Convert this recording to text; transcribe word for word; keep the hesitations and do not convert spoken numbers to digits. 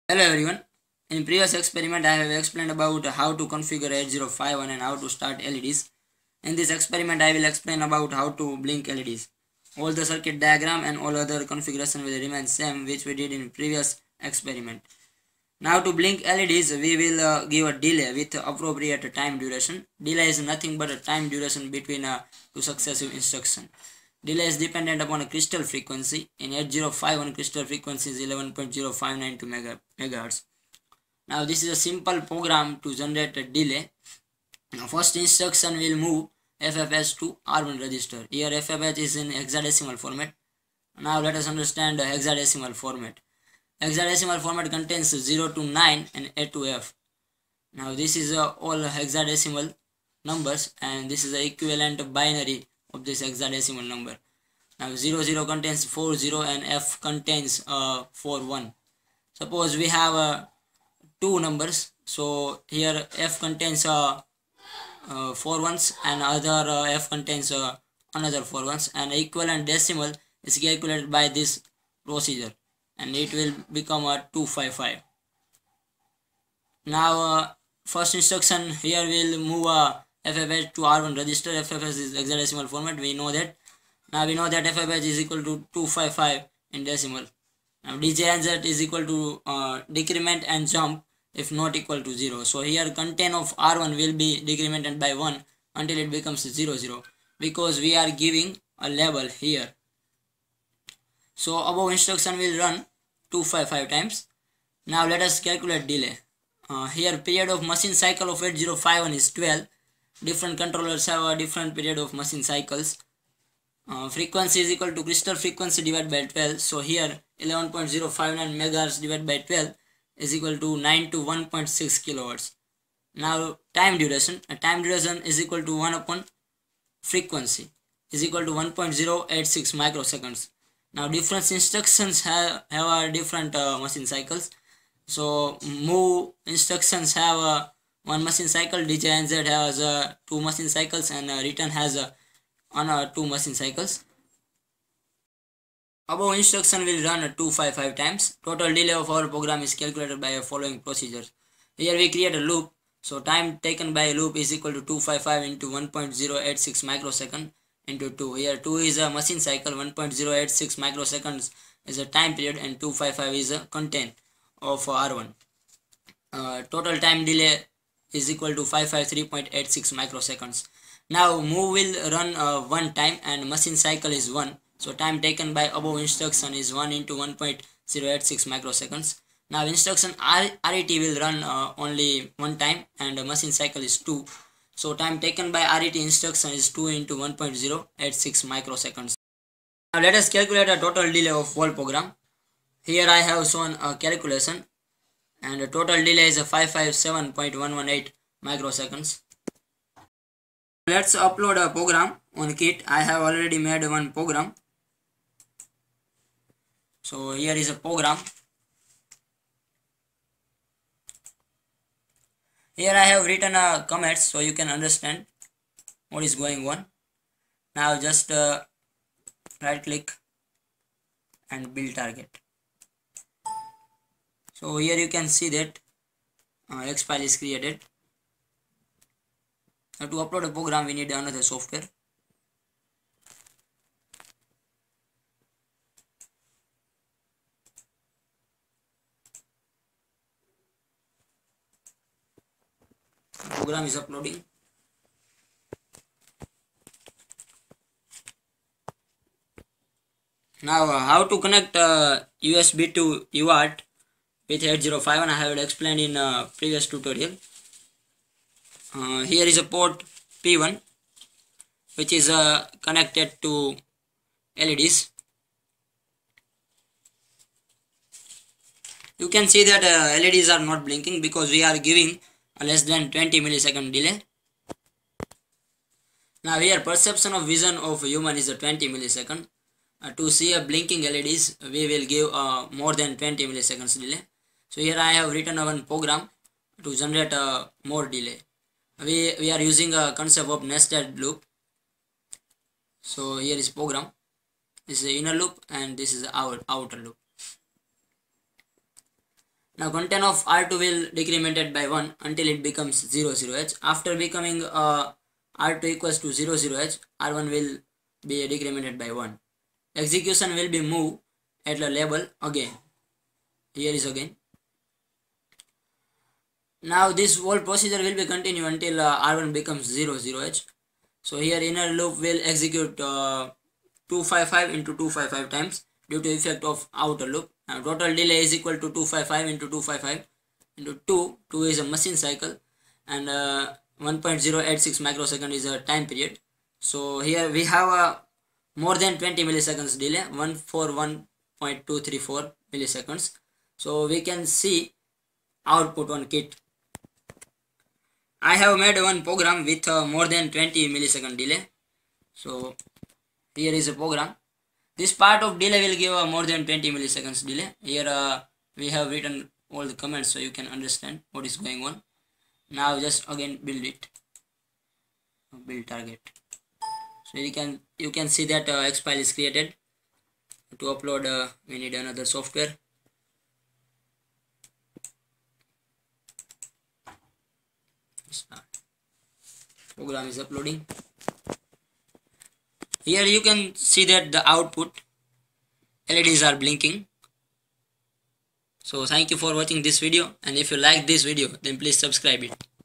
Hello everyone. In previous experiment I have explained about how to configure eight zero five one and how to start L E Ds. In this experiment I will explain about how to blink L E Ds. All the circuit diagram and all other configuration will remain same which we did in previous experiment. Now to blink L E Ds we will uh, give a delay with appropriate time duration. Delay is nothing but a time duration between uh, two successive instructions. Delay is dependent upon a crystal frequency. In eight zero five one crystal frequency is eleven point zero five nine two megahertz. Now this is a simple program to generate a delay. Now first instruction will move F F H to R one register. Here F F H is in hexadecimal format. Now let us understand the hexadecimal format. Hexadecimal format contains zero to nine and A to F. Now this is uh, all hexadecimal numbers and this is the equivalent binary of this hexadecimal number. Now zero zero contains four zero and F contains uh, four one. Suppose we have uh, two numbers, so here F contains uh, uh, four ones and other uh, F contains uh, another four ones, and equivalent decimal is calculated by this procedure and it will become a two five five. Now uh, first instruction here will move a F F H to R one register. F F H is hexadecimal format, we know that. Now we know that F F H is equal to two five five in decimal. Now D J and Z is equal to uh, decrement and jump if not equal to zero. So here content of R one will be decremented by one until it becomes zero zero because we are giving a label here. So above instruction will run two five five times. Now let us calculate delay. Uh, here period of machine cycle of eight zero five one is twelve. Different controllers have a different period of machine cycles. Uh, frequency is equal to crystal frequency divided by twelve. So here eleven point zero five nine megahertz divided by twelve is equal to nine to one point six kilohertz. Now time duration. A time duration is equal to one upon frequency is equal to one point zero eight six microseconds. Now different instructions have, have a different uh, machine cycles. So move instructions have a one machine cycle, D J and Z has uh, two machine cycles, and uh, return has uh, on uh, two machine cycles. Above instruction will run uh, two five five times. Total delay of our program is calculated by a following procedures. Here we create a loop. So time taken by a loop is equal to two five five into one point zero eight six microsecond into two. Here two is a machine cycle, one point zero eight six microseconds is a time period, and two five five is a content of R one. Uh, total time delay is equal to five hundred fifty-three point eight six microseconds. Now move will run uh, one time and machine cycle is one. So time taken by above instruction is one into one point zero eight six microseconds. Now instruction R RET will run uh, only one time and machine cycle is two. So time taken by R E T instruction is two into one point zero eight six microseconds. Now let us calculate a total delay of whole program. Here I have shown a calculation and the total delay is five hundred fifty-seven point one one eight microseconds. Let's upload a program on Kit. I have already made one program. So here is a program. Here I have written a comments so you can understand what is going on. Now just uh, right click and build target. So here you can see that uh, X file is created. Now to upload a program we need another software. The program is uploading. Now uh, how to connect uh, U S B to U A R T with eight zero five one I have explained in uh, previous tutorial. Uh, here is a port P one which is uh, connected to L E Ds. You can see that uh, L E Ds are not blinking because we are giving a less than twenty millisecond delay. Now here perception of vision of human is a twenty millisecond. Uh, to see a blinking L E Ds we will give uh, more than twenty milliseconds delay. So here I have written one program to generate a uh, more delay. We, we are using a concept of nested loop. So here is program. This is the inner loop and this is the outer, outer loop. Now content of R two will decremented by one until it becomes zero zero H. After becoming uh, R two equals to zero zero H, R one will be decremented by one. Execution will be moved at the label again. Here is again. Now this whole procedure will be continued until uh, R one becomes zero zero H. So here inner loop will execute uh, two fifty-five into two fifty-five times due to effect of outer loop. Now total delay is equal to two fifty-five into two fifty-five into two. two is a machine cycle, and uh, one point zero eight six microsecond is a time period. So here we have a more than twenty milliseconds delay, one forty-one point two three four milliseconds. So we can see output on kit. I have made one program with uh, more than twenty millisecond delay. So here is a program. This part of delay will give uh, more than twenty milliseconds delay. Here uh, we have written all the comments so you can understand what is going on. Now just again build it. Build target. So you can you can see that uh, X file is created. To upload uh, we need another software. Program is uploading. Here you can see that the output L E Ds are blinking. So thank you for watching this video, and if you like this video then please subscribe it.